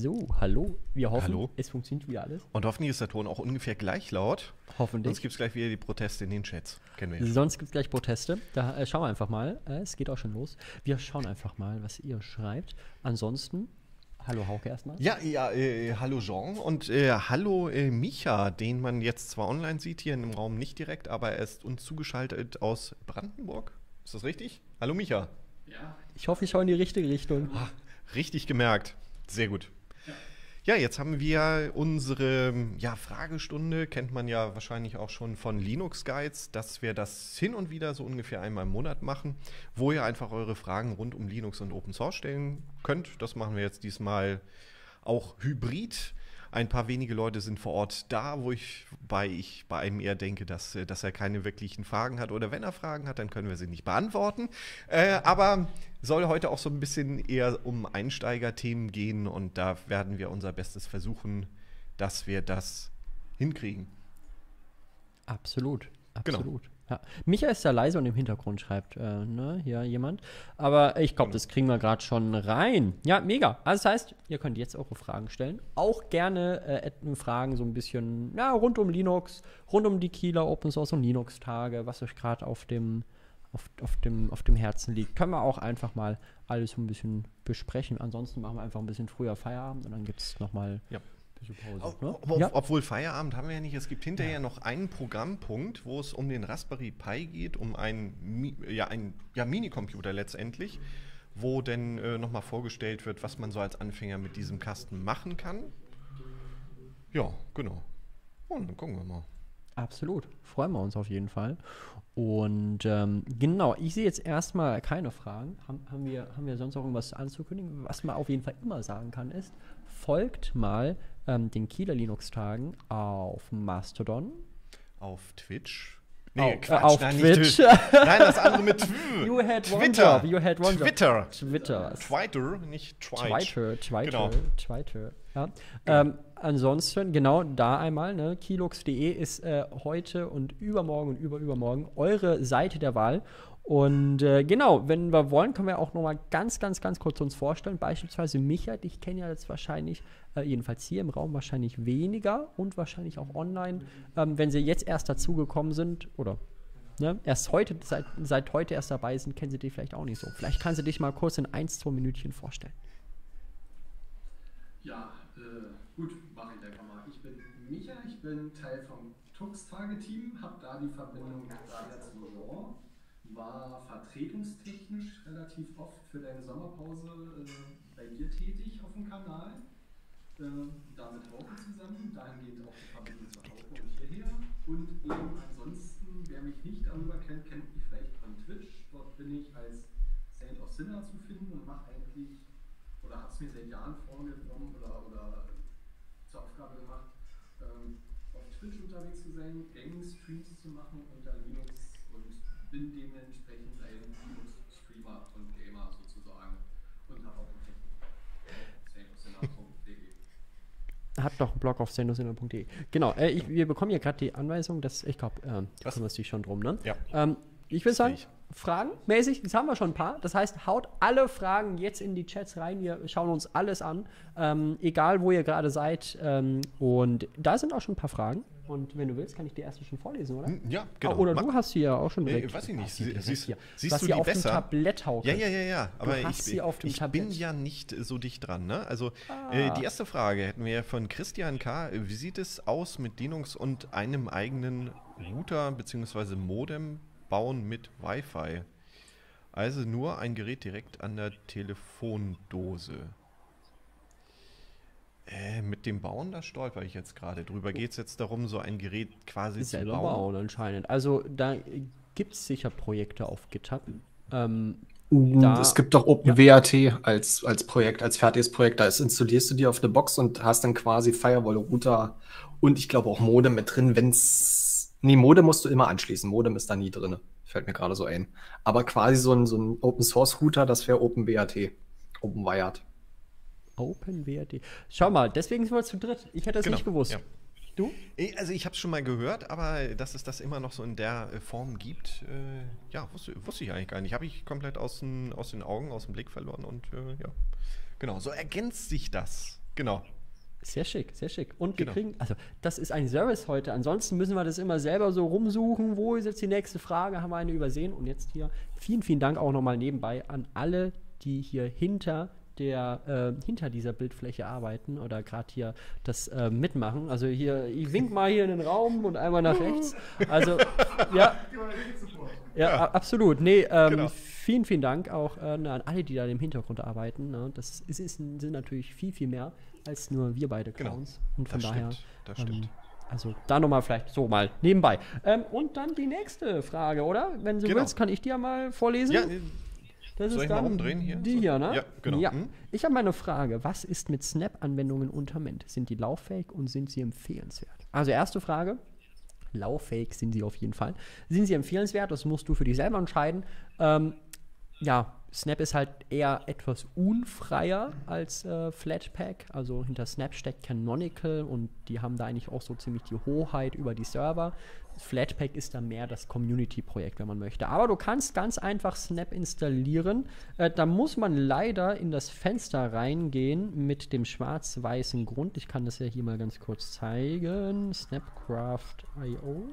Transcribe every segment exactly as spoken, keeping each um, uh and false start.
So, hallo. Wir hoffen, Hallo. es funktioniert wieder alles. Und hoffentlich ist der Ton auch ungefähr gleich laut. Hoffentlich. Sonst gibt es gleich wieder die Proteste in den Chats. Kennen wir ja schon. Sonst gibt es gleich Proteste. Da äh, schauen wir einfach mal. Äh, es geht auch schon los. Wir schauen einfach mal, was ihr schreibt. Ansonsten, hallo Hauke erstmal. Ja, ja, äh, hallo Jean und äh, hallo äh, Micha, den man jetzt zwar online sieht, hier in dem Raum nicht direkt, aber er ist uns zugeschaltet aus Brandenburg. Ist das richtig? Hallo Micha. Ja. Ich hoffe, ich schaue in die richtige Richtung. Ah, richtig gemerkt. Sehr gut. Ja, jetzt haben wir unsere ja, Fragestunde, kennt man ja wahrscheinlich auch schon von Linux Guides, dass wir das hin und wieder so ungefähr einmal im Monat machen, wo ihr einfach eure Fragen rund um Linux und Open Source stellen könnt. Das machen wir jetzt diesmal auch hybrid. Ein paar wenige Leute sind vor Ort da, wo ich bei, ich bei einem eher denke, dass, dass er keine wirklichen Fragen hat. Oder wenn er Fragen hat, dann können wir sie nicht beantworten. Äh, aber soll heute auch so ein bisschen eher um Einsteigerthemen gehen. Und da werden wir unser Bestes versuchen, dass wir das hinkriegen. Absolut, absolut. Genau. Ja. Micha ist ja leise und im Hintergrund schreibt äh, ne, hier jemand. Aber ich glaube, Genau. das kriegen wir gerade schon rein. Ja, mega. Also das heißt, ihr könnt jetzt eure Fragen stellen. Auch gerne äh, Fragen so ein bisschen ja, rund um Linux, rund um die Kieler Open Source und Linux-Tage, was euch gerade auf dem, auf, auf, dem, auf dem Herzen liegt. Können wir auch einfach mal alles so ein bisschen besprechen. Ansonsten machen wir einfach ein bisschen früher Feierabend und dann gibt es nochmal Ja. Pause. Ob, Ne? ob, Ja. Obwohl Feierabend haben wir ja nicht. Es gibt hinterher noch einen Programmpunkt, wo es um den Raspberry Pi geht, um einen Mi- ja, ein, ja, Minicomputer letztendlich, wo dann äh, nochmal vorgestellt wird, was man so als Anfänger mit diesem Kasten machen kann. Ja, genau. Und dann gucken wir mal. Absolut. Freuen wir uns auf jeden Fall. Und ähm, genau, ich sehe jetzt erstmal keine Fragen. Haben, haben, wir, haben wir sonst noch irgendwas anzukündigen? Was man auf jeden Fall immer sagen kann, ist, folgt mal ähm, den Kieler Linux-Tagen auf Mastodon. Auf Twitch. Au- äh, auf nein, Twitch. nicht Twitch. Nein, das andere mit Tw. You had one Twitter. job, you had one job. Twitter. Twitter. Twitter, nicht Twitch. Twitter, Twitter, Genau. Twitter. Ja. Ähm, ansonsten, genau da einmal, ne, kilux punkt de ist äh, heute und übermorgen und überübermorgen eure Seite der Wahl. Und äh, genau, wenn wir wollen, können wir auch noch mal ganz, ganz, ganz kurz uns vorstellen. Beispielsweise Micha, dich kenne ja jetzt wahrscheinlich, äh, jedenfalls hier im Raum wahrscheinlich weniger und wahrscheinlich auch online. Ähm, wenn sie jetzt erst dazugekommen sind oder ne, erst heute, seit, seit heute erst dabei sind, kennen sie dich vielleicht auch nicht so. Vielleicht kannst du dich mal kurz in ein, zwei Minütchen vorstellen. Ja, äh, gut, mache ich einfach mal. Ich bin Micha, ich bin Teil vom Tux-Tage-Team, habe da die Verbindung mit Daria zu Jean, war vertretungstechnisch relativ oft für deine Sommerpause äh, bei dir tätig auf dem Kanal, äh, da mit Hauke zusammen, dahingehend auch die Verbindung zu Hauke und hierher. Und eben ansonsten, wer mich nicht darüber kennt, kennt mich vielleicht von Twitch. Dort bin ich als Saint of Sinner zu finden und mache eigentlich oder hat es mir seit Jahren vorgenommen oder, oder zur Aufgabe gemacht, ähm, auf Twitch unterwegs zu sein, Gaming-Streams zu machen unter Linux und bin dementsprechend ein Linux-Streamer und Gamer sozusagen und habe auch einen Technik auf saint of sinner punkt de. Hat doch einen Blog auf sendosinner punkt de. Genau, äh, ich, wir bekommen ja gerade die Anweisung, dass ich glaube, äh, da Was? kümmerst du dich schon drum, ne? Ja. Ähm, ich würde sagen, sehe Fragen mäßig, das haben wir schon ein paar. Das heißt, haut alle Fragen jetzt in die Chats rein. Wir schauen uns alles an, ähm, egal wo ihr gerade seid. Ähm, und da sind auch schon ein paar Fragen. Und wenn du willst, kann ich die erste schon vorlesen, oder? Ja, genau. Ah, oder Ma- du hast sie ja auch schon Nee, direkt. weiß ich nicht. Hast sie Sie- direkt siehst- hier. siehst hast du sie die auf besser? dem Tablett, Hauke. Ja, ja, ja, ja. Aber hast ich, sie auf dem ich Tablett. bin ja nicht so dicht dran. Ne? Also Ah. äh, die erste Frage hätten wir von Christian K. Wie sieht es aus mit Linux und einem eigenen Router bzw. Modem bauen mit Wi-Fi? Also nur ein Gerät direkt an der Telefondose. Äh, mit dem Bauen, da stolper ich jetzt gerade drüber. Geht es jetzt darum, so ein Gerät quasi zu selber bauen? bauen anscheinend. Also da gibt es sicher Projekte auf GitHub. Ähm, Und Da- es gibt doch OpenWrt als, als Projekt, als fertiges Projekt. Da ist, installierst du dir auf eine Box und hast dann quasi Firewall-Router und ich glaube auch Modem mit drin, wenn's. Nee, Modem musst du immer anschließen. Modem ist da nie drin. Fällt mir gerade so ein. Aber quasi so ein, so ein Open-Source-Router, das wäre OpenWrt. OpenWired. OpenWrt. Schau mal, deswegen sind wir zu dritt. Ich hätte das Genau, nicht gewusst. ja. Du? Eh, Also ich habe es schon mal gehört, aber dass es das immer noch so in der äh, Form gibt, äh, ja, wusste, wusste ich eigentlich gar nicht. Habe ich komplett aus den, aus den Augen, aus dem Blick verloren und äh, ja, genau, so ergänzt sich das. Genau. Sehr schick, sehr schick. Und wir Genau. kriegen, also das ist ein Service heute. Ansonsten müssen wir das immer selber so rumsuchen. Wo ist jetzt die nächste Frage? Haben wir eine übersehen? Und jetzt hier vielen, vielen Dank auch nochmal nebenbei an alle, die hier hinter der äh, hinter dieser Bildfläche arbeiten oder gerade hier das äh, mitmachen. Also hier, ich wink mal hier in den Raum und einmal nach rechts. Also ja, ja, a- absolut. Nee, ähm, Genau. vielen, vielen Dank auch äh, an alle, die da im Hintergrund arbeiten. Ne? Das ist, ist, sind natürlich viel, viel mehr als nur wir beide Genau. Clowns. Und von Das daher, stimmt, das ähm, stimmt. also da nochmal vielleicht so mal nebenbei. Ähm, und dann die nächste Frage, oder? Wenn du Genau. willst, kann ich dir mal vorlesen. Ja, Das Soll ist ich mal dann umdrehen hier? Die So. hier, ne? Ja, genau. Ja. Mhm. Ich habe mal eine Frage. Was ist mit Snap-Anwendungen unter Mint? Sind die lauffähig und sind sie empfehlenswert? Also erste Frage. Lauffähig sind sie auf jeden Fall. Sind sie empfehlenswert? Das musst du für dich selber entscheiden. Ähm, ja, Snap ist halt eher etwas unfreier als äh, Flatpak. Also hinter Snap steckt Canonical und die haben da eigentlich auch so ziemlich die Hoheit über die Server. Flatpak ist da mehr das Community-Projekt, wenn man möchte. Aber du kannst ganz einfach Snap installieren. Äh, da muss man leider in das Fenster reingehen mit dem schwarz-weißen Grund. Ich kann das ja hier mal ganz kurz zeigen. Snapcraft punkt i o.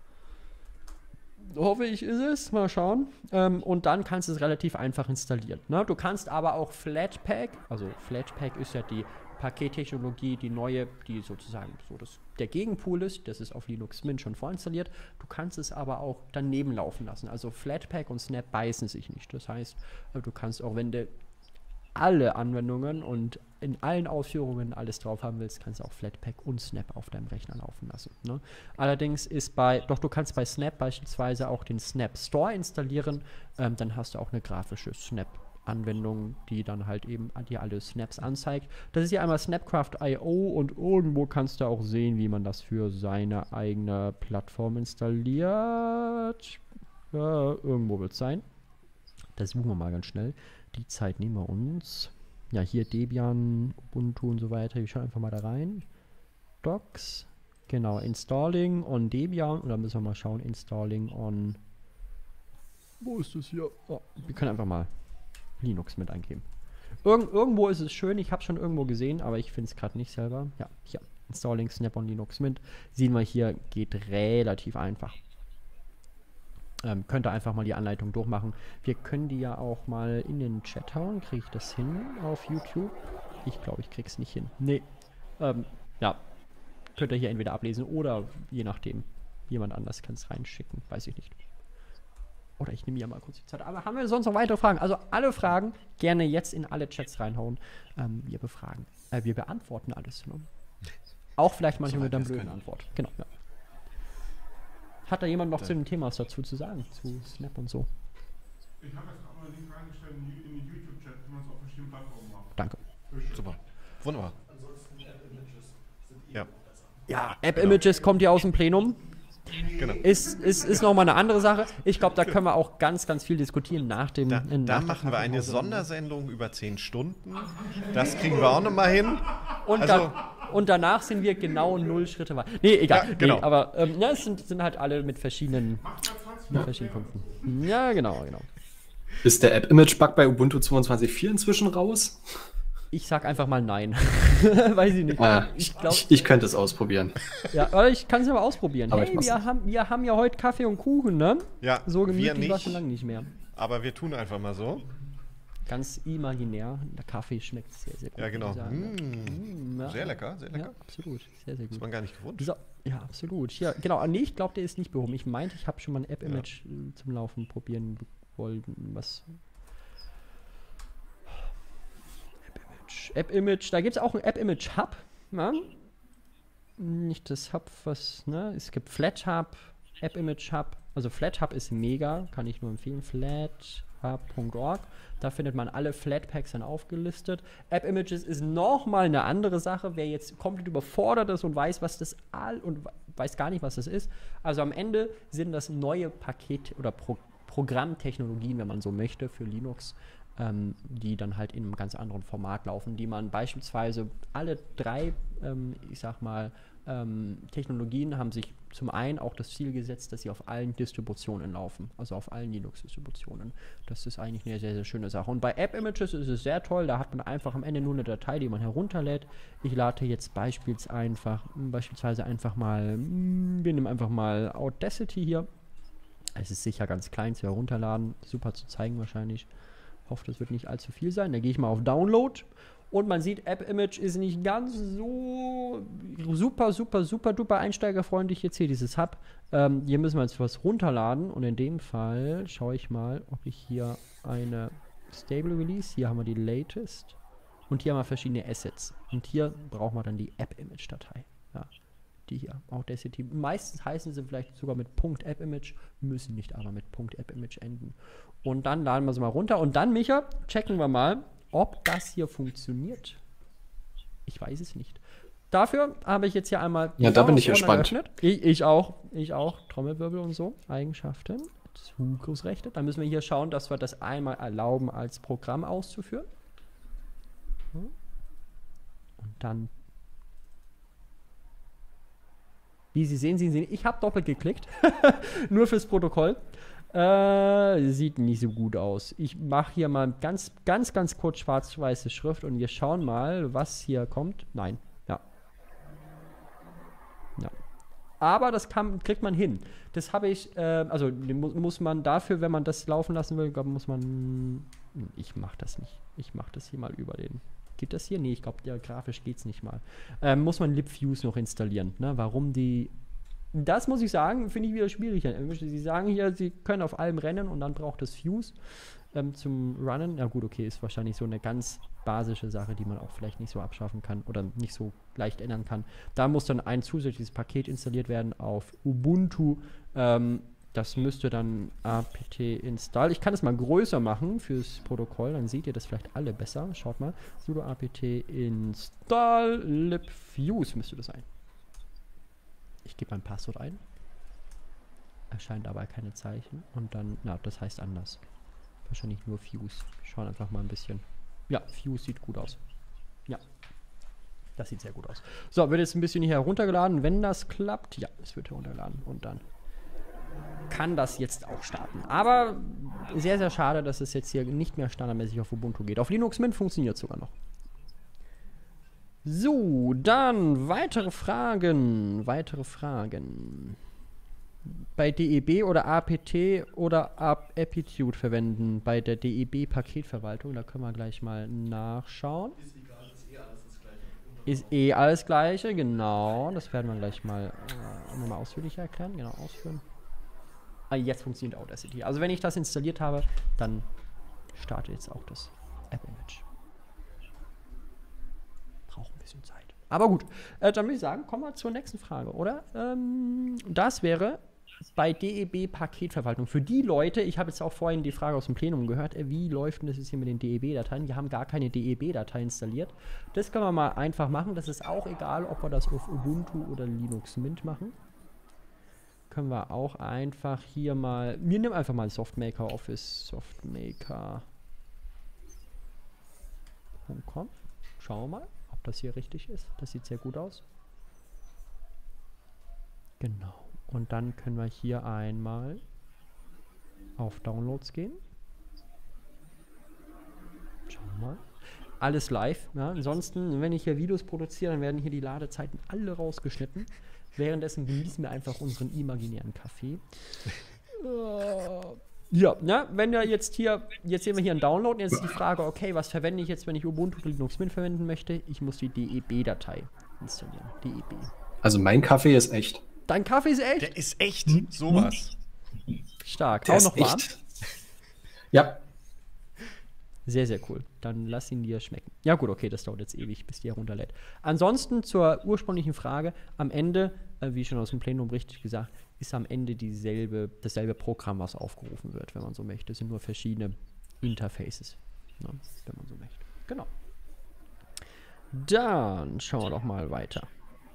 Hoffe ich, ist es. Mal schauen. Ähm, und dann kannst du es relativ einfach installieren. Ne? Du kannst aber auch Flatpak, also Flatpak ist ja die Pakettechnologie, die neue, die sozusagen so das, der Gegenpool ist. Das ist auf Linux Mint schon vorinstalliert. Du kannst es aber auch daneben laufen lassen. Also Flatpak und Snap beißen sich nicht. Das heißt, du kannst auch, wenn du alle Anwendungen und in allen Ausführungen alles drauf haben willst, kannst du auch Flatpak und Snap auf deinem Rechner laufen lassen. Ne? Allerdings ist bei, doch du kannst bei Snap beispielsweise auch den Snap Store installieren, ähm, dann hast du auch eine grafische Snap-Anwendung, die dann halt eben dir alle Snaps anzeigt. Das ist ja einmal Snapcraft punkt i o und irgendwo kannst du auch sehen, wie man das für seine eigene Plattform installiert. Ja, irgendwo wird es sein. Das suchen wir mal ganz schnell. Die Zeit nehmen wir uns. Ja, hier Debian, Ubuntu und so weiter. Ich schaue einfach mal da rein. Docs. Genau, Installing on Debian. Und dann müssen wir mal schauen, Installing on. Wo ist das hier? Oh, wir können einfach mal Linux mit eingeben. Irgend, irgendwo ist es schön. Ich habe es schon irgendwo gesehen, aber ich finde es gerade nicht selber. Ja, hier. Installing Snap on Linux Mint. Sehen wir hier, geht relativ einfach. Ähm, könnt ihr einfach mal die Anleitung durchmachen. Wir können die ja auch mal in den Chat hauen. Kriege ich das hin auf YouTube? Ich glaube, ich krieg's nicht hin. Nee. Ähm, ja. Könnt ihr hier entweder ablesen oder je nachdem. Jemand anders kann es reinschicken. Weiß ich nicht. Oder ich nehme hier mal kurz die Zeit. Aber haben wir sonst noch weitere Fragen? Also alle Fragen gerne jetzt in alle Chats reinhauen. Ähm, wir befragen. Äh, wir beantworten alles. Ne? Auch vielleicht manchmal Soweit mit einer wir es blöden können. Antwort. Genau, ja. Hat da jemand noch zu dem Thema was dazu zu sagen? Zu Snap und so? Ich habe jetzt auch mal einen Link reingestellt in die- in den YouTube-Chat, wie man es auf verschiedenen Plattformen macht. Danke. Super. Wunderbar. Ja, Ja, App-Images kommt ja aus dem Plenum. genau. Ist, ist, ist nochmal eine andere Sache. Ich glaube, da können wir auch ganz, ganz viel diskutieren nach dem. Da, in- da nach der machen wir eine Kaffeepause. Sondersendung über zehn Stunden. Das kriegen wir auch nochmal hin. Und, Also- dann, und danach sind wir genau null Schritte weiter. Nee, egal. Ja, genau. Nee, aber ähm, ja, es sind, sind halt alle mit verschiedenen, mit verschiedenen Punkten. Ja, genau, genau. Ist der App-Image-Bug bei Ubuntu zweiundzwanzig Punkt vier inzwischen raus? Ich sag einfach mal nein. Weiß ich nicht. Ah, ich ich, glaube, ich, ich könnte es ausprobieren. ja, aber ich kann es aber ausprobieren. Aber ich hey, mach's wir nicht. haben, wir haben ja heute Kaffee und Kuchen, ne? Ja, So wir gemütlich war nicht, schon lange nicht mehr. aber wir tun einfach mal so. Ganz imaginär. Der Kaffee schmeckt sehr, sehr gut. Ja, genau. muss ich sagen. Mm, Mm, ja. sehr lecker, sehr lecker. Ja, absolut. Sehr, sehr Ist gut. man gar nicht gewohnt. So, ja, absolut. Hier, genau. Ah, nee, ich glaube, der ist nicht behoben. Ich meinte, ich habe schon mal ein App-Image äh, zum Laufen probieren wollen. Was? App-Image. App-Image. Da gibt es auch ein App-Image-Hub. Ja? Nicht das Hub, was, ne? Es gibt Flathub, App-Image-Hub. Also Flathub ist mega, kann ich nur empfehlen. flathub punkt org. Da findet man alle Flatpaks dann aufgelistet. App-Images ist nochmal eine andere Sache. Wer jetzt komplett überfordert ist und weiß, was das all und weiß gar nicht, was das ist. Also am Ende sind das neue Paket- oder Pro Programmtechnologien, wenn man so möchte, für Linux, ähm, die dann halt in einem ganz anderen Format laufen, die man beispielsweise alle drei, ähm, ich sag mal, ähm, Technologien haben sich zum einen auch das Ziel gesetzt, dass sie auf allen Distributionen laufen, also auf allen Linux-Distributionen. Das ist eigentlich eine sehr, sehr schöne Sache. Und bei App-Images ist es sehr toll, da hat man einfach am Ende nur eine Datei, die man herunterlädt. Ich lade jetzt beispielsweise einfach, beispielsweise einfach mal, wir nehmen einfach mal Audacity hier. Es ist sicher ganz klein zu herunterladen, super zu zeigen wahrscheinlich. Hoffe, das wird nicht allzu viel sein. Da gehe ich mal auf Download. Und man sieht, App-Image ist nicht ganz so super, super, super duper einsteigerfreundlich. Jetzt hier dieses Hub. Ähm, hier müssen wir jetzt was runterladen. Und in dem Fall schaue ich mal, ob ich hier eine Stable Release. Hier haben wir die Latest. Und hier haben wir verschiedene Assets. Und hier brauchen wir dann die App-Image-Datei. Ja, die hier. Audacity. Meistens heißen sie vielleicht sogar mit .app-image, müssen nicht aber mit .app-image enden. Und dann laden wir sie mal runter. Und dann, Micha, checken wir mal, ob das hier funktioniert. Ich weiß es nicht. Dafür habe ich jetzt hier einmal... Ja, da bin ich gespannt. Ich, ich auch. Ich auch. Trommelwirbel und so. Eigenschaften. Zugriffsrechte. Dann müssen wir hier schauen, dass wir das einmal erlauben, als Programm auszuführen. Und dann... Wie Sie sehen, Sie sehen, ich habe doppelt geklickt. Nur fürs Protokoll. Äh, sieht nicht so gut aus. Ich mache hier mal ganz, ganz, ganz kurz schwarz-weiße Schrift und wir schauen mal, was hier kommt. Nein. Ja. Ja. Aber das kann, kriegt man hin. Das habe ich, äh, also mu muss man dafür, wenn man das laufen lassen will, glaub, muss man. Ich mache das nicht. Ich mache das hier mal über den. Geht das hier? Nee, ich glaube, ja, grafisch geht es nicht mal. Ähm, muss man libfuse noch installieren. Ne? Warum die. Das muss ich sagen, finde ich wieder schwierig. Sie sagen hier, Sie können auf allem rennen und dann braucht es Fuse ähm, zum Runnen. Ja gut, okay, ist wahrscheinlich so eine ganz basische Sache, die man auch vielleicht nicht so abschaffen kann oder nicht so leicht ändern kann. Da muss dann ein zusätzliches Paket installiert werden auf Ubuntu. Ähm, das müsste dann apt install. Ich kann das mal größer machen fürs Protokoll, dann seht ihr das vielleicht alle besser. Schaut mal, sudo apt install libfuse müsste das sein. Ich gebe mein Passwort ein. Erscheint aber keine Zeichen. Und dann, na, das heißt anders. Wahrscheinlich nur Fuse. Wir schauen einfach mal ein bisschen. Ja, Fuse sieht gut aus. Ja. Das sieht sehr gut aus. So, wird jetzt ein bisschen hier heruntergeladen. Wenn das klappt, ja, es wird heruntergeladen. Und dann kann das jetzt auch starten. Aber sehr, sehr schade, dass es jetzt hier nicht mehr standardmäßig auf Ubuntu geht. Auf Linux Mint funktioniert es sogar noch. So, dann weitere Fragen. Weitere Fragen. Bei D E B oder A P T oder Aptitude verwenden. Bei der D E B-Paketverwaltung, da können wir gleich mal nachschauen. Ist egal, ist eh alles das Gleiche. Ist eh alles Gleiche, genau. Das werden wir gleich mal äh, nochmal ausführlicher erklären. Genau, ausführen. Ah, jetzt funktioniert Audacity. Also wenn ich das installiert habe, dann startet jetzt auch das App-Image. Braucht ein bisschen Zeit. Aber gut, äh, dann würde ich sagen, kommen wir zur nächsten Frage, oder? Ähm, das wäre bei D E B-Paketverwaltung. Für die Leute, ich habe jetzt auch vorhin die Frage aus dem Plenum gehört, äh, wie läuft denn das jetzt hier mit den D E B-Dateien? Wir haben gar keine D E B-Datei installiert. Das können wir mal einfach machen. Das ist auch egal, ob wir das auf Ubuntu oder Linux Mint machen. Können wir auch einfach hier mal, wir nehmen einfach mal Softmaker Office, Softmaker punkt com. Schauen wir mal, ob das hier richtig ist. Das sieht sehr gut aus. Genau. Und dann können wir hier einmal auf Downloads gehen. Schauen wir mal. Alles live. Ja. Ansonsten, wenn ich hier Videos produziere, dann werden hier die Ladezeiten alle rausgeschnitten. Währenddessen genießen wir einfach unseren imaginären Kaffee. uh, ja, na, wenn wir jetzt hier, jetzt sehen wir hier einen Download, jetzt ist die Frage, okay, was verwende ich jetzt, wenn ich Ubuntu oder Linux Mint verwenden möchte? Ich muss die D E B-Datei installieren. D E B. Also mein Kaffee ist echt. Dein Kaffee ist echt? Der ist echt. Sowas. Stark. Der auch ist noch warm? echt. Ja. Sehr, sehr cool. Dann lass ihn dir schmecken. Ja gut, okay, das dauert jetzt ewig, bis die herunterlädt. Ansonsten zur ursprünglichen Frage, am Ende, äh, wie schon aus dem Plenum richtig gesagt, ist am Ende dieselbe, dasselbe Programm, was aufgerufen wird, wenn man so möchte. Es sind nur verschiedene Interfaces, ne, wenn man so möchte. Genau. Dann schauen wir doch mal weiter.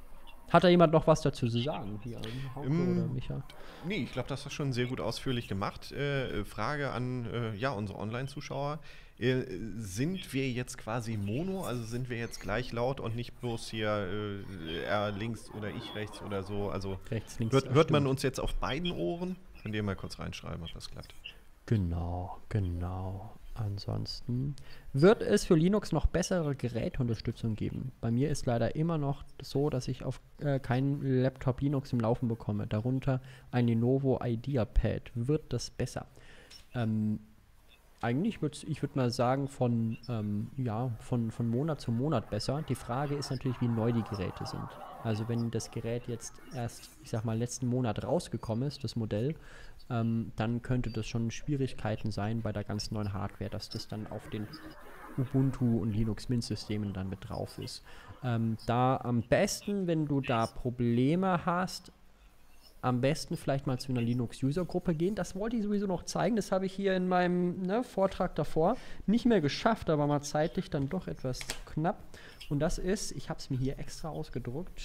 Hat da jemand noch was dazu zu sagen? Hier, Hauke Ähm, oder Micha? Nee, ich glaube, das hast du schon sehr gut ausführlich gemacht. Äh, Frage an äh, ja, unsere Online-Zuschauer. Äh, sind wir jetzt quasi mono, also sind wir jetzt gleich laut und nicht bloß hier äh, er links oder ich rechts oder so? Also Rechts, links. hört, ja, hört man stimmt. uns jetzt auf beiden Ohren? Könnt ihr mal kurz reinschreiben, ob das klappt. Genau, genau. Ansonsten wird es für Linux noch bessere Geräteunterstützung geben. Bei mir ist leider immer noch so, dass ich auf äh, keinen Laptop Linux im Laufen bekomme. Darunter ein Lenovo IdeaPad. Wird das besser? Ähm, eigentlich würde ich würde mal sagen, von, ähm, ja, von, von Monat zu Monat besser. Die Frage ist natürlich, wie neu die Geräte sind. Also wenn das Gerät jetzt erst, ich sag mal, letzten Monat rausgekommen ist, das Modell, ähm, dann könnte das schon Schwierigkeiten sein bei der ganz neuen Hardware, dass das dann auf den Ubuntu und Linux Mint Systemen dann mit drauf ist. Ähm, da am besten, wenn du da Probleme hast, am besten vielleicht mal zu einer Linux-User-Gruppe gehen. Das wollte ich sowieso noch zeigen. Das habe ich hier in meinem ne, Vortrag davor nicht mehr geschafft, aber mal zeitlich dann doch etwas knapp. Und das ist, ich habe es mir hier extra ausgedruckt,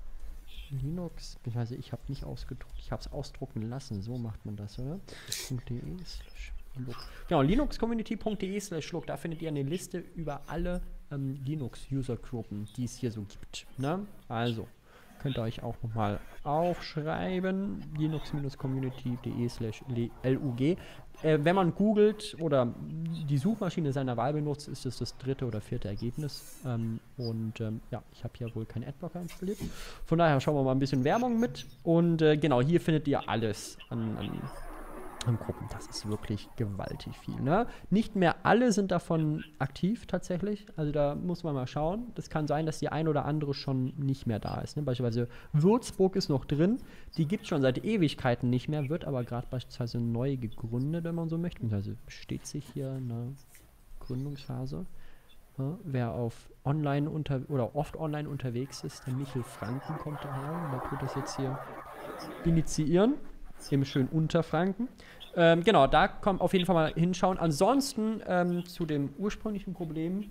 Linux, beziehungsweise ich habe nicht ausgedruckt, ich habe es ausdrucken lassen. So macht man das, oder? .de slash look. Genau, linuxcommunity.de slash look. Da findet ihr eine Liste über alle ähm, Linux-User-Gruppen, die es hier so gibt. Ne? Also, könnt ihr euch auch nochmal aufschreiben, linux-community.de slash lug. Äh, wenn man googelt oder die Suchmaschine seiner Wahl benutzt, ist es das dritte oder vierte Ergebnis. Ähm, und ähm, ja, ich habe hier wohl keinen Adblocker installiert. Von daher schauen wir mal ein bisschen Werbung mit. Und äh, genau, hier findet ihr alles an, an an Gruppen. Das ist wirklich gewaltig viel. Ne? Nicht mehr alle sind davon aktiv tatsächlich. Also da muss man mal schauen. Das kann sein, dass die ein oder andere schon nicht mehr da ist. Ne? Beispielsweise Würzburg ist noch drin. Die gibt es schon seit Ewigkeiten nicht mehr, wird aber gerade beispielsweise neu gegründet, wenn man so möchte. Also besteht sich hier eine Gründungsphase. Ja, wer auf online unter oder oft online unterwegs ist, der Michel Franken kommt daher. Der tut das jetzt hier initiieren. Im schönen Unterfranken. Ähm, genau, da kommt auf jeden Fall mal hinschauen. Ansonsten ähm, zu dem ursprünglichen Problem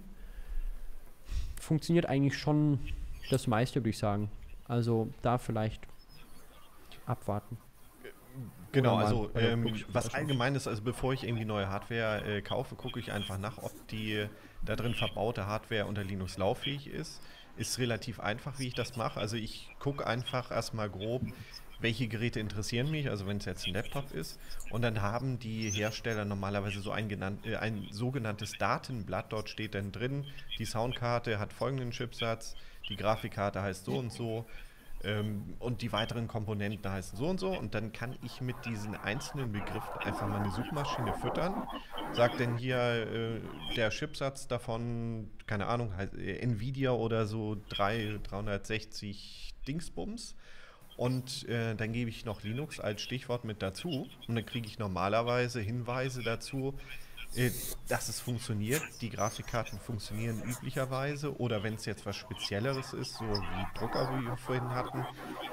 funktioniert eigentlich schon das meiste, würde ich sagen. Also da vielleicht abwarten. Genau, Oder mal also bei der ähm, Produktbeschreibung. was allgemein ist, also bevor ich irgendwie neue Hardware äh, kaufe, gucke ich einfach nach, ob die da drin verbaute Hardware unter Linux lauffähig ist. Ist relativ einfach, wie ich das mache. Also ich gucke einfach erstmal grob, welche Geräte interessieren mich, also wenn es jetzt ein Laptop ist. Und dann haben die Hersteller normalerweise so ein, genannt, äh, ein sogenanntes Datenblatt. Dort steht dann drin, die Soundkarte hat folgenden Chipsatz, die Grafikkarte heißt so und so ähm, und die weiteren Komponenten heißen so und so. Und dann kann ich mit diesen einzelnen Begriffen einfach mal eine Suchmaschine füttern. Sagt denn hier äh, der Chipsatz davon, keine Ahnung, heißt, äh, Nvidia oder so drei, dreihundertsechzig Dingsbums. Und äh, dann gebe ich noch Linux als Stichwort mit dazu und dann kriege ich normalerweise Hinweise dazu, äh, dass es funktioniert. Die Grafikkarten funktionieren üblicherweise oder wenn es jetzt was Spezielleres ist, so wie Drucker, wie wir vorhin hatten,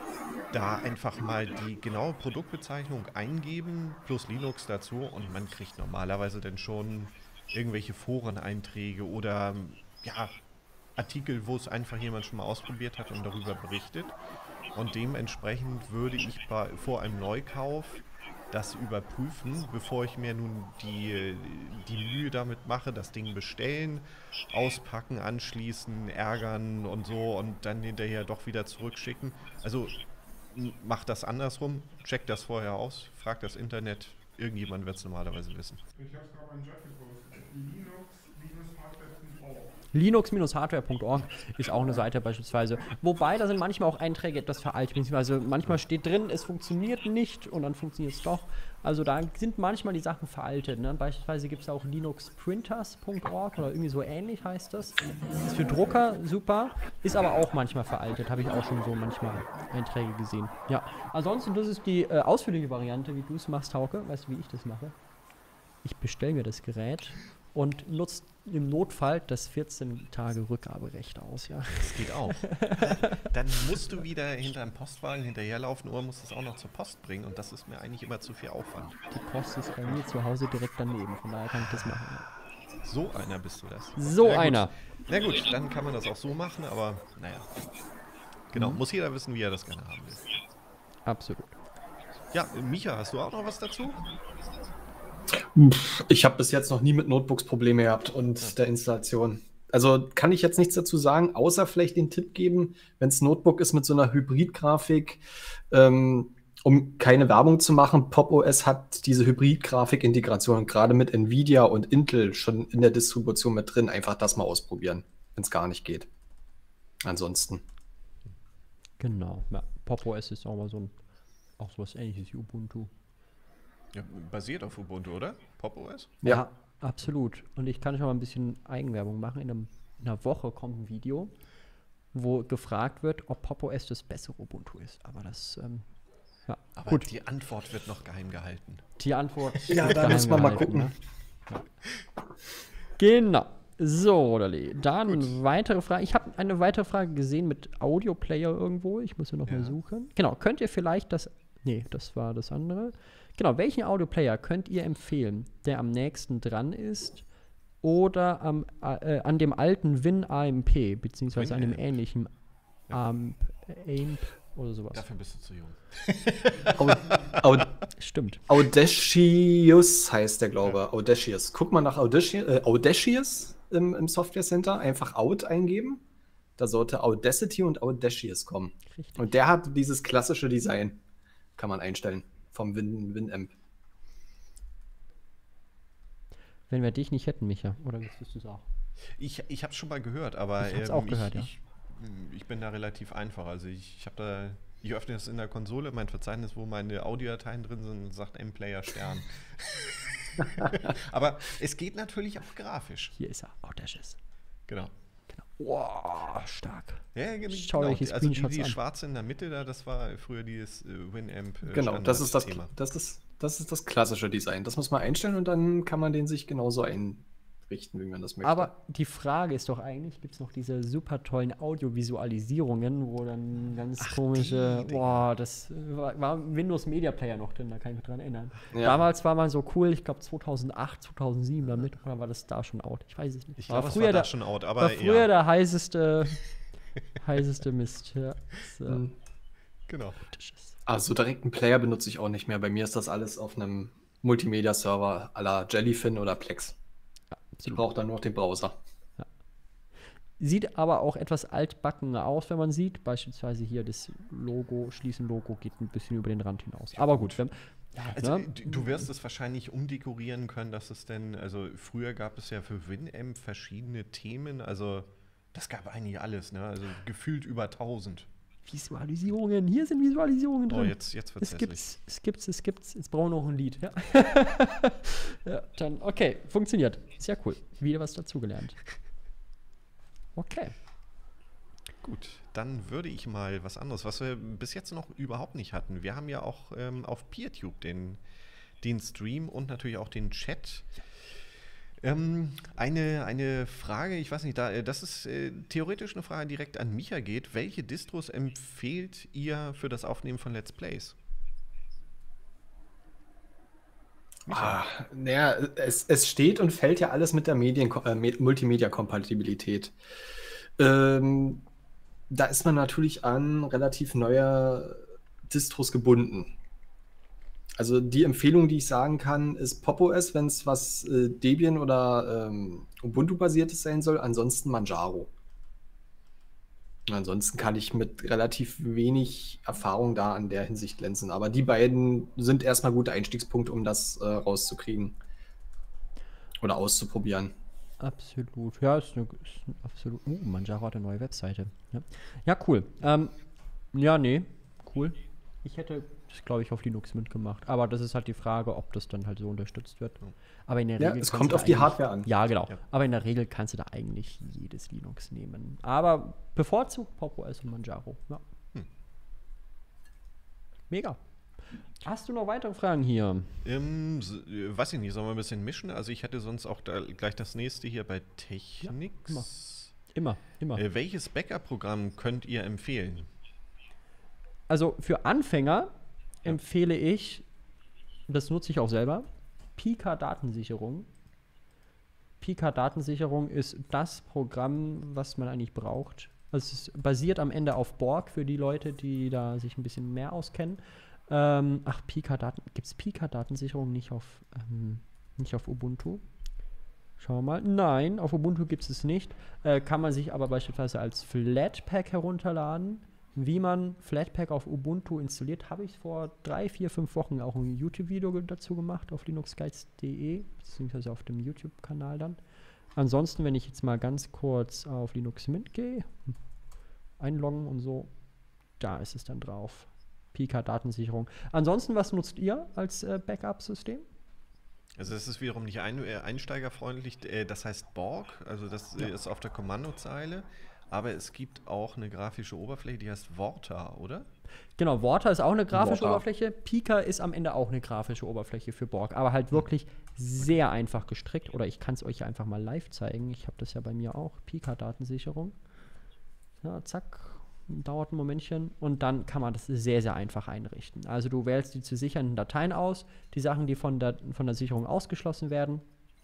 da einfach mal die genaue Produktbezeichnung eingeben plus Linux dazu und man kriegt normalerweise dann schon irgendwelche Foreneinträge oder ja, Artikel, wo es einfach jemand schon mal ausprobiert hat und darüber berichtet. Und dementsprechend würde ich bei, vor einem Neukauf das überprüfen, bevor ich mir nun die, die Mühe damit mache, das Ding bestellen, auspacken, anschließen, ärgern und so und dann hinterher doch wieder zurückschicken. Also mach das andersrum, check das vorher aus, frag das Internet, irgendjemand wird es normalerweise wissen. Ich habe es gerade beim Chat gepostet. linux-hardware punkt org. linux-hardware punkt org ist auch eine Seite beispielsweise. Wobei, da sind manchmal auch Einträge etwas veraltet, beziehungsweise manchmal steht drin, es funktioniert nicht und dann funktioniert es doch. Also da sind manchmal die Sachen veraltet. Ne? Beispielsweise gibt es auch linux-printers punkt org oder irgendwie so ähnlich heißt das. Ist für Drucker super, ist aber auch manchmal veraltet, habe ich auch schon so manchmal Einträge gesehen. Ja, ansonsten, das ist die äh, ausführliche Variante, wie du es machst, Hauke. Weißt du, wie ich das mache? Ich bestelle mir das Gerät und nutzt im Notfall das vierzehn Tage Rückgaberecht aus, ja. Das geht auch. Dann musst du wieder hinter einem Postwagen hinterherlaufen oder musst es auch noch zur Post bringen und das ist mir eigentlich immer zu viel Aufwand. Die Post ist bei mir zu Hause direkt daneben, von daher kann ich das machen. So einer bist du das. So Na gut. einer. Na gut, dann kann man das auch so machen, aber naja. Genau, muss jeder wissen, wie er das gerne haben will. Absolut. Ja, Micha, hast du auch noch was dazu? Ich habe bis jetzt noch nie mit Notebooks Probleme gehabt und ja. der Installation. Also kann ich jetzt nichts dazu sagen, außer vielleicht den Tipp geben, wenn es Notebook ist mit so einer Hybrid-Grafik, ähm, um keine Werbung zu machen, PopOS hat diese Hybrid-Grafik-Integration gerade mit Nvidia und Intel schon in der Distribution mit drin. Einfach das mal ausprobieren, wenn es gar nicht geht. Ansonsten. Genau. Ja, PopOS ist auch mal so ein, auch sowas ähnliches wie Ubuntu. Ja, basiert auf Ubuntu, oder? PopOS? Ja. ja, absolut. Und ich kann schon mal ein bisschen Eigenwerbung machen. In, einem, in einer Woche kommt ein Video, wo gefragt wird, ob PopOS das bessere Ubuntu ist. Aber das, ähm, ja, aber gut. Die Antwort wird noch geheim gehalten. Die Antwort ja, da müssen wir mal gucken. Ne? Ja. Genau. So, Dali. Dann Gut. weitere Frage. Ich habe eine weitere Frage gesehen mit Audioplayer irgendwo. Ich muss hier noch ja. mal suchen. Genau. Könnt ihr vielleicht das. Nee, das war das andere. Genau. Welchen Audioplayer könnt ihr empfehlen, der am nächsten dran ist oder am, äh, an dem alten Win A M P, beziehungsweise an dem ähnlichen ja. A M P oder sowas? Dafür bist du zu jung. Aud Aud Stimmt. Audacious heißt der, glaube ich. Ja. Audacious. Guck mal nach Audacious, äh, Audacious im, im Software Center. Einfach Aud eingeben. Da sollte Audacity und Audacious kommen. Richtig. Und der hat dieses klassische Design. Kann man einstellen. Vom Win, Winamp. Wenn wir dich nicht hätten, Micha. Oder wüsstest du es auch? Ich, ich habe es schon mal gehört, aber ich, ähm, auch gehört, ich, ja. ich, ich bin da relativ einfach. Also ich, ich habe da, ich öffne das in der Konsole, mein Verzeichnis, wo meine Audiodateien drin sind, und sagt M-Player Stern. Aber es geht natürlich auch grafisch. Hier ist er, Audacious. Genau. Genau. Wow, stark. Ja, genau. Schau euch die also die, Screenshots die an. schwarze in der Mitte, da, das war früher dieses äh, Winamp. Äh, genau, das ist das, das ist das ist das klassische Design. Das muss man einstellen und dann kann man den sich genauso einrichten, wie man das möchte. Aber die Frage ist doch eigentlich, gibt es noch diese super tollen Audiovisualisierungen, wo dann ganz Ach, komische, die, boah, das war, war Windows Media Player noch drin, da kann ich mich dran erinnern. Ja. Damals war man so cool, ich glaube zweitauentacht, zweitausendsieben damit, oder war das da schon out? Ich weiß es nicht. Ich glaube, früher war da der, schon out, aber war früher ja. der heißeste, heißeste Mist. Ja. So. Mhm. Genau. Also direkt einen Player benutze ich auch nicht mehr. Bei mir ist das alles auf einem Multimedia-Server à la Jellyfin oder Plex. Ja, ich brauche dann nur noch den Browser. Ja. Sieht aber auch etwas altbackener aus, wenn man sieht. Beispielsweise hier das Logo, Schließen-Logo geht ein bisschen über den Rand hinaus. Aber gut, wenn, ja, also, ne? Du wirst es wahrscheinlich umdekorieren können, dass es denn, also früher gab es ja für Winamp verschiedene Themen, also das gab eigentlich alles, ne? Also gefühlt über tausend. Visualisierungen, hier sind Visualisierungen drin. Oh, jetzt, jetzt wird's es gibt's, es gibt's, es gibt's. Jetzt brauchen wir noch ein Lied. Ja. Ja, dann, okay, funktioniert. Sehr cool. Wieder was dazugelernt. Okay. Gut, dann würde ich mal was anderes, was wir bis jetzt noch überhaupt nicht hatten. Wir haben ja auch ähm, auf PeerTube den, den Stream und natürlich auch den Chat. Ja. Ähm, eine, eine Frage, ich weiß nicht, da, das ist äh, theoretisch eine Frage, die direkt an Micha geht. Welche Distros empfehlt ihr für das Aufnehmen von Let's Plays? Ah, naja, es, es steht und fällt ja alles mit der Medien, äh, Multimedia-Kompatibilität. Ähm, da ist man natürlich an relativ neue Distros gebunden. Also die Empfehlung, die ich sagen kann, ist PopOS, wenn es was äh, Debian oder ähm, Ubuntu-basiertes sein soll, ansonsten Manjaro. Und ansonsten kann ich mit relativ wenig Erfahrung da an der Hinsicht glänzen. Aber die beiden sind erstmal gute Einstiegspunkte, um das äh, rauszukriegen oder auszuprobieren. Absolut. Ja, ist, eine, ist eine absolut. Uh, Manjaro hat eine neue Webseite. Ja, ja cool. Ähm, ja, nee, cool. Ich hätte das, glaube ich, auf Linux mitgemacht. Aber das ist halt die Frage, ob das dann halt so unterstützt wird. Aber in der ja, Regel es kommt auf die Hardware an. Ja, genau. Ja. Aber in der Regel kannst du da eigentlich jedes Linux nehmen. Aber bevorzugt PopOS und Manjaro. Ja. Hm. Mega. Hast du noch weitere Fragen hier? Ähm, äh, weiß ich nicht, sollen wir ein bisschen mischen? Also ich hätte sonst auch da gleich das nächste hier bei Technics. Ja, immer, immer. immer. Äh, welches Backup-Programm könnt ihr empfehlen? Also für Anfänger ja. empfehle ich, das nutze ich auch selber, Pika-Datensicherung. Pika-Datensicherung ist das Programm, was man eigentlich braucht, Also es ist basiert am Ende auf Borg für die Leute, die da sich ein bisschen mehr auskennen. Ähm, ach, Pika-Daten. Gibt es Pika-Datensicherung nicht auf, ähm, nicht auf Ubuntu? Schauen wir mal. Nein, auf Ubuntu gibt es es nicht. Äh, kann man sich aber beispielsweise als Flatpak herunterladen. Wie man Flatpak auf Ubuntu installiert, habe ich vor drei, vier, fünf Wochen auch ein YouTube-Video dazu gemacht auf linuxguides punkt de, beziehungsweise auf dem YouTube-Kanal dann. Ansonsten, wenn ich jetzt mal ganz kurz auf Linux Mint gehe, einloggen und so, da ist es dann drauf. Pika-Datensicherung. Ansonsten, was nutzt ihr als äh, Backup-System? Also es ist wiederum nicht ein, äh, einsteigerfreundlich, äh, das heißt Borg, also das äh, ist auf der Kommandozeile, aber es gibt auch eine grafische Oberfläche, die heißt Vorta, oder? Genau, Vorta ist auch eine grafische Vorta. Oberfläche. Pika ist am Ende auch eine grafische Oberfläche für Borg, aber halt wirklich sehr einfach gestrickt. Oder ich kann es euch einfach mal live zeigen. Ich habe das ja bei mir auch. Pika-Datensicherung. Ja, zack. Dauert ein Momentchen. Und dann kann man das sehr, sehr einfach einrichten. Also du wählst die zu sichernden Dateien aus. Die Sachen, die von der, von der Sicherung ausgeschlossen werden.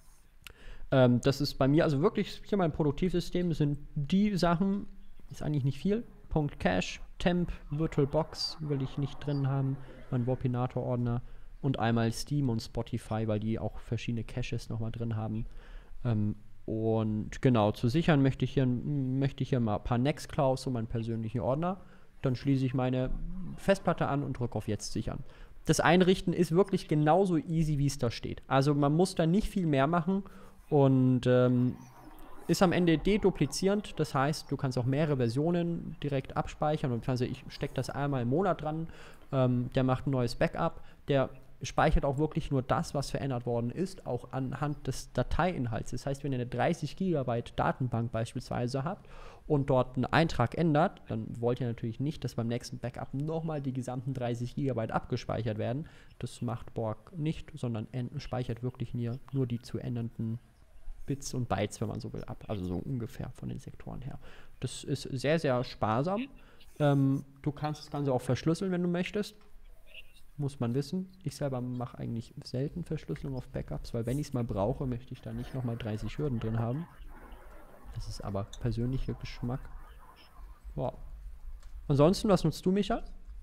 Ähm, das ist bei mir, also wirklich hier mein Produktivsystem, sind die Sachen, ist eigentlich nicht viel. Punkt Cache, Temp, VirtualBox will ich nicht drin haben, mein Wopinator-Ordner und einmal Steam und Spotify, weil die auch verschiedene Caches nochmal drin haben. Ähm, und genau, zu sichern möchte ich hier, möchte ich hier mal ein paar Nextcloud, so meinen persönlichen Ordner. Dann schließe ich meine Festplatte an und drücke auf Jetzt sichern. Das Einrichten ist wirklich genauso easy, wie es da steht. Also man muss da nicht viel mehr machen und ähm, ist am Ende deduplizierend, das heißt, du kannst auch mehrere Versionen direkt abspeichern und also ich stecke das einmal im Monat dran, ähm, der macht ein neues Backup, der speichert auch wirklich nur das, was verändert worden ist, auch anhand des Dateiinhalts. Das heißt, wenn ihr eine dreißig Gigabyte Datenbank beispielsweise habt und dort einen Eintrag ändert, dann wollt ihr natürlich nicht, dass beim nächsten Backup nochmal die gesamten dreißig Gigabyte abgespeichert werden. Das macht Borg nicht, sondern speichert wirklich nur, nur die zu ändernden Bits und Bytes, wenn man so will, ab. Also so ungefähr von den Sektoren her. Das ist sehr, sehr sparsam. Ähm, du kannst das Ganze auch verschlüsseln, wenn du möchtest. Muss man wissen. Ich selber mache eigentlich selten Verschlüsselung auf Backups, weil wenn ich es mal brauche, möchte ich da nicht nochmal dreißig Hürden drin haben. Das ist aber persönlicher Geschmack. Wow. Ansonsten, was nutzt du, Micha?